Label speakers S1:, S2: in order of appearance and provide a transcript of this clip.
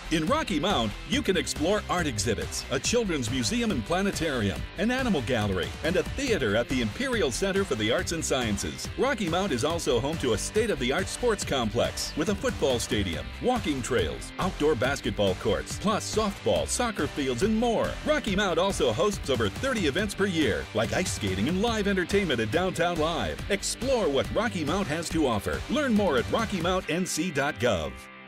S1: In Rocky Mount, you can explore art exhibits, a children's museum and planetarium, an animal gallery, and a theater at the Imperial Center for the Arts and Sciences. Rocky Mount is also home to a state-of-the-art sports complex with a football stadium, walking trails, outdoor basketball courts, plus softball, soccer fields, and more. Rocky Mount also hosts over 30 events per year, like ice skating and live entertainment at Downtown Live. Explore what Rocky Mount has to offer. Learn more at rockymountnc.gov.